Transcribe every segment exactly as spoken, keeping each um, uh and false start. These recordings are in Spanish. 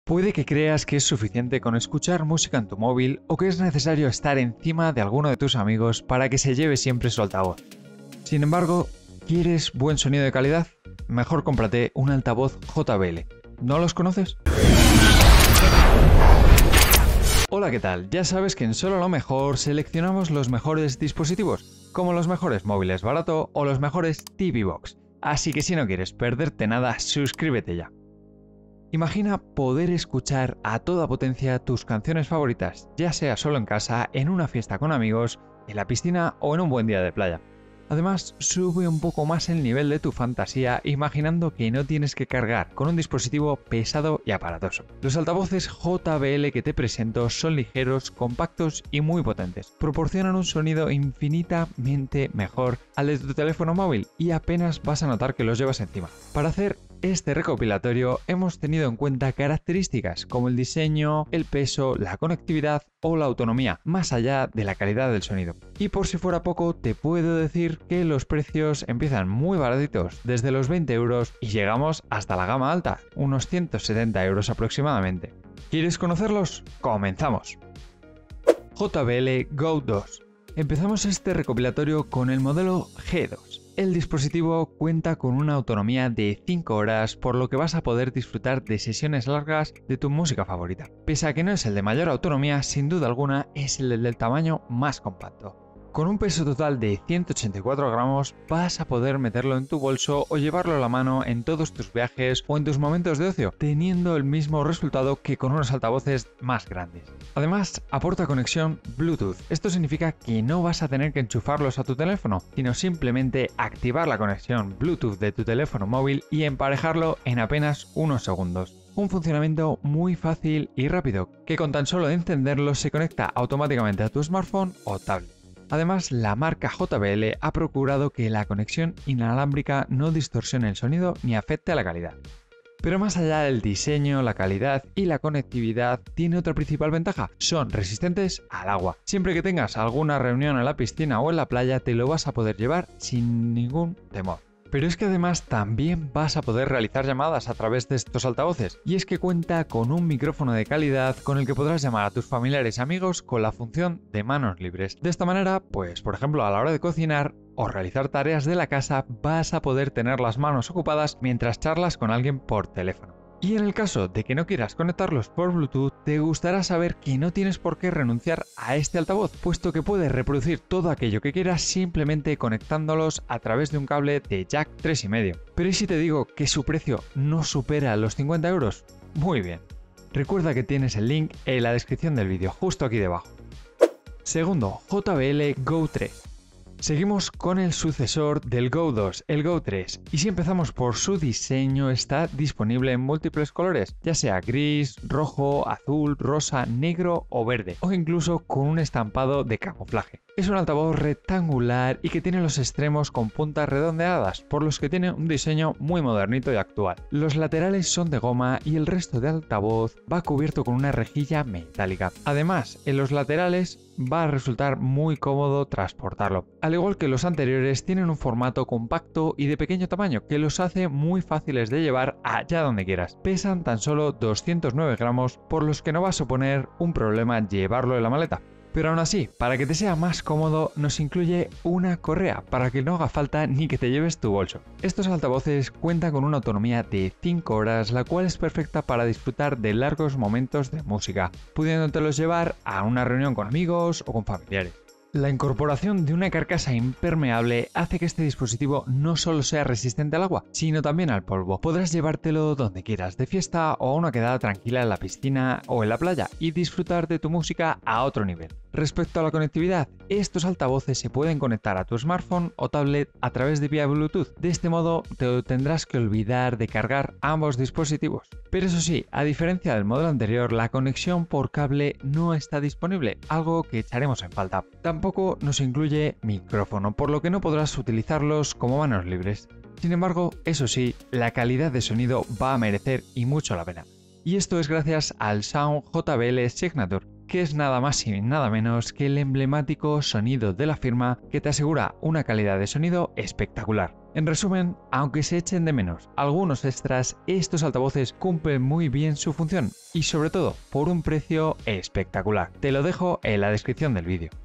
Puede que creas que es suficiente con escuchar música en tu móvil o que es necesario estar encima de alguno de tus amigos para que se lleve siempre su altavoz. Sin embargo, ¿quieres buen sonido de calidad? Mejor cómprate un altavoz J B L. ¿No los conoces? Hola, ¿qué tal? Ya sabes que en Solo lo Mejor seleccionamos los mejores dispositivos, como los mejores móviles barato o los mejores T V Box. Así que si no quieres perderte nada, suscríbete ya. Imagina poder escuchar a toda potencia tus canciones favoritas, ya sea solo en casa, en una fiesta con amigos, en la piscina o en un buen día de playa. Además, sube un poco más el nivel de tu fantasía imaginando que no tienes que cargar con un dispositivo pesado y aparatoso. Los altavoces J B L que te presento son ligeros, compactos y muy potentes. Proporcionan un sonido infinitamente mejor al de tu teléfono móvil y apenas vas a notar que los llevas encima. Para hacer este recopilatorio hemos tenido en cuenta características como el diseño, el peso, la conectividad o la autonomía, más allá de la calidad del sonido. Y por si fuera poco, te puedo decir que los precios empiezan muy baratitos, desde los veinte euros y llegamos hasta la gama alta, unos ciento setenta euros aproximadamente. ¿Quieres conocerlos? ¡Comenzamos! J B L Go dos. Empezamos este recopilatorio con el modelo G dos. El dispositivo cuenta con una autonomía de cinco horas, por lo que vas a poder disfrutar de sesiones largas de tu música favorita. Pese a que no es el de mayor autonomía, sin duda alguna es el del tamaño más compacto. Con un peso total de ciento ochenta y cuatro gramos vas a poder meterlo en tu bolso o llevarlo a la mano en todos tus viajes o en tus momentos de ocio, teniendo el mismo resultado que con unos altavoces más grandes. Además, aporta conexión Bluetooth. Esto significa que no vas a tener que enchufarlos a tu teléfono, sino simplemente activar la conexión Bluetooth de tu teléfono móvil y emparejarlo en apenas unos segundos. Un funcionamiento muy fácil y rápido, que con tan solo encenderlo se conecta automáticamente a tu smartphone o tablet. Además, la marca J B L ha procurado que la conexión inalámbrica no distorsione el sonido ni afecte a la calidad. Pero más allá del diseño, la calidad y la conectividad, tiene otra principal ventaja: son resistentes al agua. Siempre que tengas alguna reunión en la piscina o en la playa, te lo vas a poder llevar sin ningún temor. Pero es que además también vas a poder realizar llamadas a través de estos altavoces, y es que cuenta con un micrófono de calidad con el que podrás llamar a tus familiares y amigos con la función de manos libres. De esta manera, pues por ejemplo a la hora de cocinar o realizar tareas de la casa, vas a poder tener las manos ocupadas mientras charlas con alguien por teléfono. Y en el caso de que no quieras conectarlos por Bluetooth, te gustará saber que no tienes por qué renunciar a este altavoz, puesto que puedes reproducir todo aquello que quieras simplemente conectándolos a través de un cable de jack tres coma cinco. Pero ¿y si te digo que su precio no supera los cincuenta euros? Muy bien. Recuerda que tienes el link en la descripción del vídeo, justo aquí debajo. Segundo, J B L Go tres. Seguimos con el sucesor del Go dos, el Go tres, y si empezamos por su diseño, está disponible en múltiples colores, ya sea gris, rojo, azul, rosa, negro o verde, o incluso con un estampado de camuflaje. Es un altavoz rectangular y que tiene los extremos con puntas redondeadas, por los que tiene un diseño muy modernito y actual. Los laterales son de goma y el resto del altavoz va cubierto con una rejilla metálica. Además, en los laterales va a resultar muy cómodo transportarlo. Al igual que los anteriores, tienen un formato compacto y de pequeño tamaño que los hace muy fáciles de llevar allá donde quieras. Pesan tan solo doscientos nueve gramos, por los que no va a suponer un problema llevarlo en la maleta. Pero aún así, para que te sea más cómodo, nos incluye una correa para que no haga falta ni que te lleves tu bolso. Estos altavoces cuentan con una autonomía de cinco horas, la cual es perfecta para disfrutar de largos momentos de música, pudiéndotelos llevar a una reunión con amigos o con familiares. La incorporación de una carcasa impermeable hace que este dispositivo no solo sea resistente al agua, sino también al polvo. Podrás llevártelo donde quieras, de fiesta o a una quedada tranquila en la piscina o en la playa, y disfrutar de tu música a otro nivel. Respecto a la conectividad, estos altavoces se pueden conectar a tu smartphone o tablet a través de vía Bluetooth. De este modo te tendrás que olvidar de cargar ambos dispositivos. Pero eso sí, a diferencia del modelo anterior, la conexión por cable no está disponible, algo que echaremos en falta. Tampoco nos incluye micrófono, por lo que no podrás utilizarlos como manos libres. Sin embargo, eso sí, la calidad de sonido va a merecer y mucho la pena. Y esto es gracias al Sound J B L Signature, que es nada más y nada menos que el emblemático sonido de la firma que te asegura una calidad de sonido espectacular. En resumen, aunque se echen de menos algunos extras, estos altavoces cumplen muy bien su función y sobre todo por un precio espectacular. Te lo dejo en la descripción del vídeo.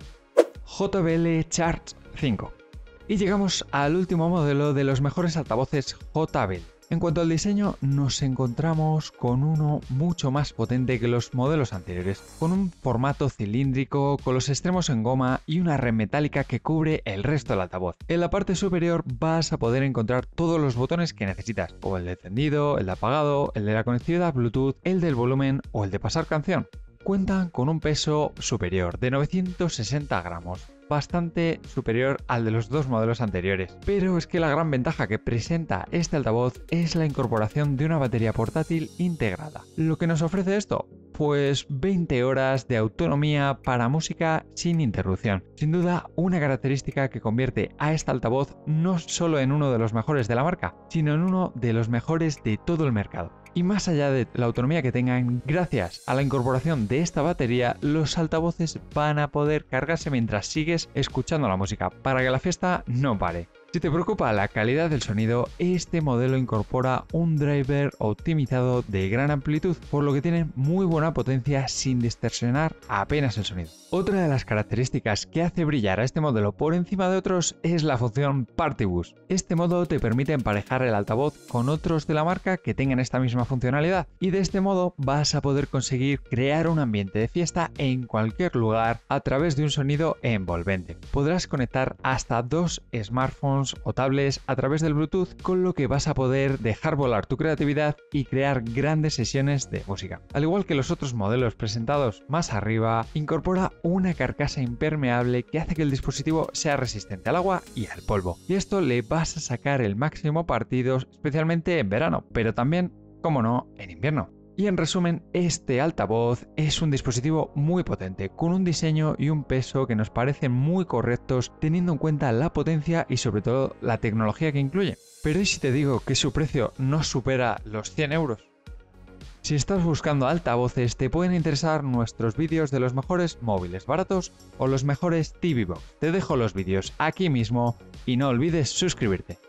J B L Charge cinco. Y llegamos al último modelo de los mejores altavoces J B L. En cuanto al diseño, nos encontramos con uno mucho más potente que los modelos anteriores, con un formato cilíndrico, con los extremos en goma y una red metálica que cubre el resto del altavoz. En la parte superior vas a poder encontrar todos los botones que necesitas, como el de encendido, el de apagado, el de la conectividad Bluetooth, el del volumen o el de pasar canción. Cuentan con un peso superior de novecientos sesenta gramos, bastante superior al de los dos modelos anteriores. Pero es que la gran ventaja que presenta este altavoz es la incorporación de una batería portátil integrada. ¿Lo que nos ofrece esto? Pues veinte horas de autonomía para música sin interrupción. Sin duda, una característica que convierte a este altavoz no solo en uno de los mejores de la marca, sino en uno de los mejores de todo el mercado. Y más allá de la autonomía que tengan, gracias a la incorporación de esta batería, los altavoces van a poder cargarse mientras sigues escuchando la música, para que la fiesta no pare. Si te preocupa la calidad del sonido, este modelo incorpora un driver optimizado de gran amplitud, por lo que tiene muy buena potencia sin distorsionar apenas el sonido. Otra de las características que hace brillar a este modelo por encima de otros es la función Party Bus. Este modo te permite emparejar el altavoz con otros de la marca que tengan esta misma funcionalidad, y de este modo vas a poder conseguir crear un ambiente de fiesta en cualquier lugar a través de un sonido envolvente. Podrás conectar hasta dos smartphones o tablets a través del Bluetooth, con lo que vas a poder dejar volar tu creatividad y crear grandes sesiones de música. Al igual que los otros modelos presentados más arriba, incorpora una carcasa impermeable que hace que el dispositivo sea resistente al agua y al polvo. Y esto le vas a sacar el máximo partido, especialmente en verano, pero también, como no, en invierno. Y en resumen, este altavoz es un dispositivo muy potente, con un diseño y un peso que nos parecen muy correctos teniendo en cuenta la potencia y sobre todo la tecnología que incluye. Pero ¿y si te digo que su precio no supera los cien euros? Si estás buscando altavoces, te pueden interesar nuestros vídeos de los mejores móviles baratos o los mejores T V Box. Te dejo los vídeos aquí mismo y no olvides suscribirte.